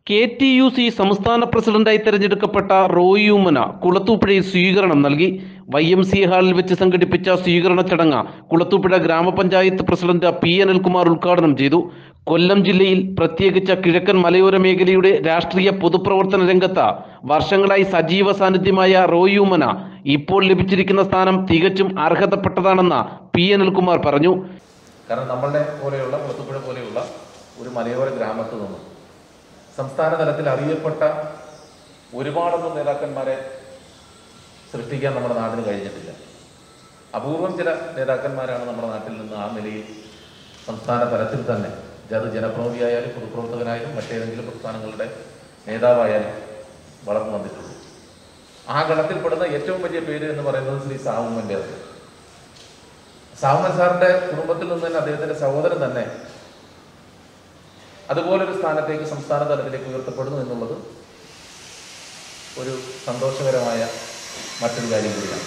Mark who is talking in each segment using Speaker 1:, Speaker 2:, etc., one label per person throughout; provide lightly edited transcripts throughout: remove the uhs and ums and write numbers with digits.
Speaker 1: KTUC സംസ്ഥാന പ്രസിഡന്റായി തെരഞ്ഞെടുക്കപ്പെട്ട റോയ് യൂമന കുളത്തൂപ്പുഴയിൽ സ്വീകരണം നൽകി. YMCA ഹാളിൽ വെച്ച് സംഘടിപ്പിച്ച സ്വീകരണ ചടങ്ങ് കുളത്തൂപ്പുഴ ഗ്രാമപഞ്ചായത്ത് പ്രസിഡന്റ് P. അനിൽകുമാർ ഉദ്ഘാടനം ചെയ്തു. കൊല്ലം ജില്ലയിൽ പ്രത്യേകിച്ച് കിഴക്കൻ മലയോര മേഖലയുടെ രാഷ്ട്രീയ പൊതുപ്രവർത്തന രംഗത്ത് വർഷങ്ങളായി സജീവ സാന്നിധ്യമായ റോയ് യൂമന ഇപ്പോൾ ലഭിച്ചിരിക്കുന്ന സ്ഥാനം തികച്ചും അർഹതപ്പെട്ടതാണെന്ന് P. അനിൽകുമാർ പറഞ്ഞു.
Speaker 2: കാരണം നമ്മളുടെ പോലെയുള്ള കുളത്തൂപ്പുഴ പോലെയുള്ള ഒരു മലയോര ഗ്രാമത്തിൽ നിന്നും സംസ്ഥാന തലത്തിൽ അറിയപ്പെട്ട ഒരുപാടൊന്നും നേതാക്കന്മാരെ സൃഷ്ടിക്കാൻ നമ്മുടെ നാട്ടിന് കഴിഞ്ഞിട്ടില്ല. അപൂർവം ചില നേതാക്കന്മാരാണ് നമ്മുടെ നാട്ടിൽ നിന്ന് ആ നിലയിൽ സംസ്ഥാന തലത്തിൽ തന്നെ അത് ജനപ്രതിനിധിയായാലും പൊതുപ്രവർത്തകനായാലും മറ്റേതെങ്കിലും പ്രസ്ഥാനങ്ങളുടെ നേതാവായാലും വളർന്നു വന്നിട്ടുള്ളൂ. ആ ഗണത്തിൽപ്പെടുന്ന ഏറ്റവും വലിയ പേര് എന്ന് പറയുന്നത് ശ്രീ സാവുമ്മൻ്റെ. സാവുമ്മൻ സാറിൻ്റെ കുടുംബത്തിൽ നിന്ന് തന്നെ അദ്ദേഹത്തിൻ്റെ സഹോദരൻ തന്നെ അതുപോലൊരു സ്ഥാനത്തേക്ക് സംസ്ഥാന തലത്തിലേക്ക് ഉയർത്തപ്പെടുന്നു എന്നുള്ളത് ഒരു സന്തോഷകരമായ മറ്റൊരു കാര്യം കൂടിയാണ്.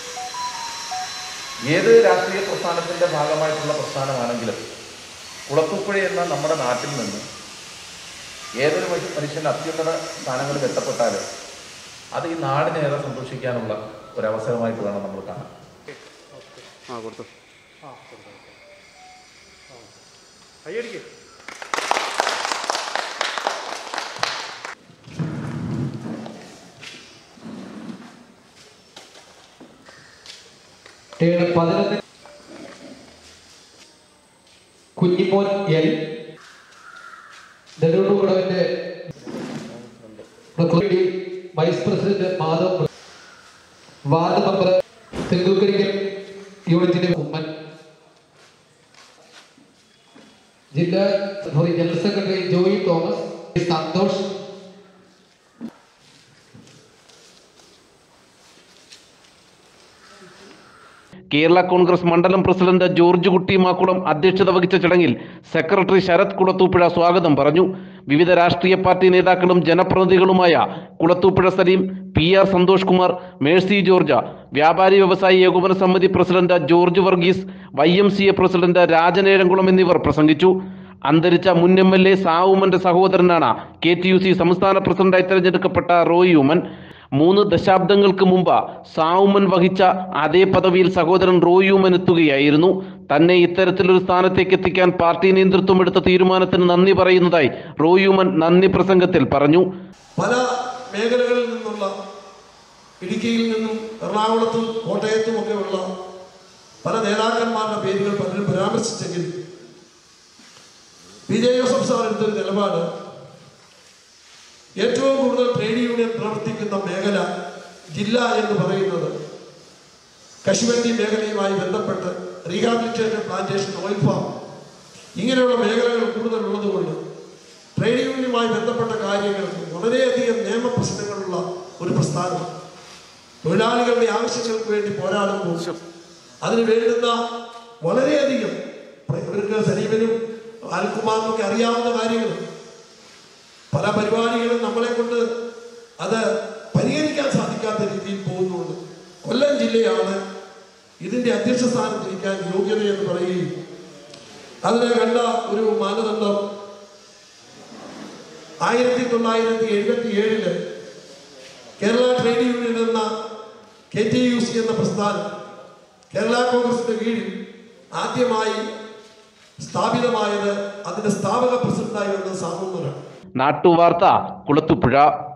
Speaker 2: ഏത് രാഷ്ട്രീയ പ്രസ്ഥാനത്തിൻ്റെ ഭാഗമായിട്ടുള്ള പ്രസ്ഥാനമാണെങ്കിലും കുളത്തൂപ്പുഴ എന്ന നമ്മുടെ നാട്ടിൽ നിന്ന് ഏതൊരു മനുഷ്യൻ അത്യുന്നത സ്ഥാനങ്ങളിൽ എത്തപ്പെട്ടാലും അത് ഈ നാടിനേറെ സന്തോഷിക്കാനുള്ള ഒരവസരമായിട്ട് വേണം നമ്മൾ കാണാൻ.
Speaker 3: കുഞ്ഞിമോൻ എൽ നെടുകുളവിന്റെ vice president Madhav, ward member Thenkukarikkal യൂണിറ്റിന്റെ ഉമ്മൻ, ജില്ലാ ജനറൽ സെക്രട്ടറി ജോയി തോമസ്, സന്തോഷ്,
Speaker 1: കേരള കോൺഗ്രസ് മണ്ഡലം പ്രസിഡന്റ് ജോർജ് കുട്ടി മാക്കുളം അധ്യക്ഷത വഹിച്ച ചടങ്ങിൽ സെക്രട്ടറി ശരത് കുളത്തൂപ്പുഴ സ്വാഗതം പറഞ്ഞു. വിവിധ രാഷ്ട്രീയ പാർട്ടി നേതാക്കളും ജനപ്രതിനിധികളുമായ കുളത്തൂപ്പുഴ സലീം, PR സന്തോഷ് കുമാർ, മേഴ്സി ജോർജ്, വ്യാപാരി വ്യവസായി ഏകോപന സമിതി president George Varghese, YMCA president Rajan Ezhamkulam എന്നിവർ പ്രസംഗിച്ചു. അന്തരിച്ച മുൻ MLA സാവുമ്മന്റെ സഹോദരനാണ് KTUC സംസ്ഥാന പ്രസിഡന്റായി തെരഞ്ഞെടുക്കപ്പെട്ട റോയ് യൂമൻ. 3 ദശാബ്ദങ്ങൾക്ക് മുമ്പ് സാവുമ്മൻ വഹിച്ച അതേ പദവിയിൽ സഹോദരൻ റോയ് യൂമൻ എത്തുകയായിരുന്നു. തന്നെ ഇത്തരത്തിലൊരു സ്ഥാനത്തേക്ക് എത്തിക്കാൻ പാർട്ടി നേതൃത്വം എടുത്ത തീരുമാനത്തിന് നന്ദി പറയുന്നതായി റോയ് യൂമൻ നന്ദി പ്രസംഗത്തിൽ പറഞ്ഞു.
Speaker 4: പല മേഖലകളിൽ നിന്നുള്ള ഇടുക്കിയിൽ നിന്നും എറണാകുളത്തും കോട്ടയത്തും ഒക്കെ ഉള്ള പല നേതാക്കന്മാരുടെ പേരുകൾ പലരും പരാമർശിച്ചെങ്കിൽ PJ ജോസഫ് സാർ എടുത്തൊരു നിലപാട് ഏറ്റവും കൂടുതൽ ട്രേഡ് യൂണിയൻ പ്രവർത്തിക്കുന്ന മേഖല ജില്ല എന്ന് പറയുന്നത് കശുവണ്ടി മേഖലയുമായി ബന്ധപ്പെട്ട് റീഹാബിലിറ്റേറ്റഡ് പ്ലാന്റേഷൻ, ഓയിൽ ഫാം ഇങ്ങനെയുള്ള മേഖലകൾ കൂടുതലുള്ളത് കൊണ്ട് ട്രേഡ് യൂണിയനുമായി ബന്ധപ്പെട്ട കാര്യങ്ങൾക്ക് വളരെയധികം നിയമപ്രശ്നങ്ങളുള്ള ഒരു പ്രസ്ഥാനം. തൊഴിലാളികളുടെ ആവശ്യങ്ങൾക്ക് വേണ്ടി പോരാടുമ്പോൾ അതിന് വേണ്ടുന്ന വളരെയധികം ഇവർക്ക് സലീമിനും അനിൽകുമാറിനൊക്കെ അറിയാവുന്ന കാര്യങ്ങൾ പല പരിപാടികളും നമ്മളെ കൊണ്ട് അത് പരിഹരിക്കാൻ സാധിക്കാത്ത രീതിയിൽ പോകുന്നുണ്ട്. കൊല്ലം ജില്ലയാണ് ഇതിൻ്റെ അധ്യക്ഷ സ്ഥാനത്തിരിക്കാൻ യോഗ്യതയെന്ന് പറയുകയും അതിനെ കണ്ട ഒരു മാനദണ്ഡം 1977 കേരള ട്രേഡ് യൂണിയൻ എന്ന KTUC എന്ന പ്രസ്ഥാനം കേരള കോൺഗ്രസിന്റെ കീഴിൽ ആദ്യമായി സ്ഥാപിതമായത് അതിന്റെ സ്ഥാപക പ്രസിഡന്റായി വന്ന സാവുമ്മനാണ്.
Speaker 1: നാട്ടുവാർത്ത കുളത്തൂപ്പുഴ.